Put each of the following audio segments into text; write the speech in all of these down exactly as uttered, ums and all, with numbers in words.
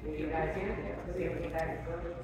You guys hear it? See what you guys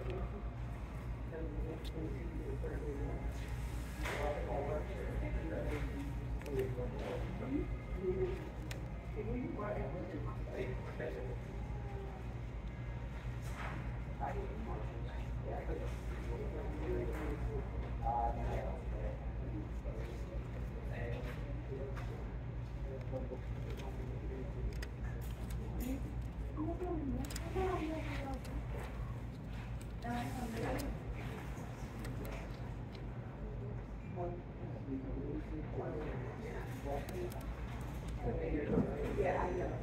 Yeah, I know.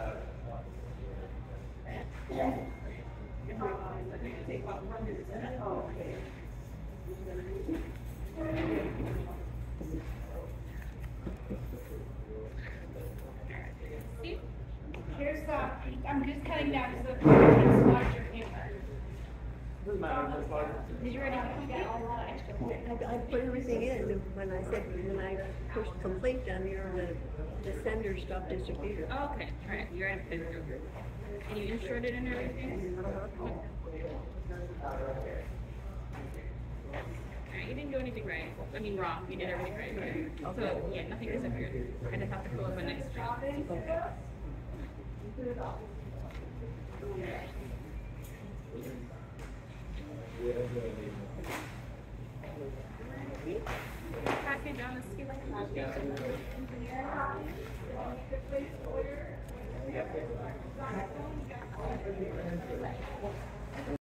Oh, okay. See? Here's the, I'm just cutting down so that you can slide your paper. Doesn't matter, just like. Did you already complete all the extra? I, I put everything in, when I said, when I pushed complete down here, the, the sender stuff disappeared. Oh, okay, alright, you already put it through. And you inserted and everything? Uh-huh. Alright, you didn't do anything right. I mean wrong, you did everything right. right? So, yeah, nothing disappeared. I just have to fill up a next screen. Pass it down the scale.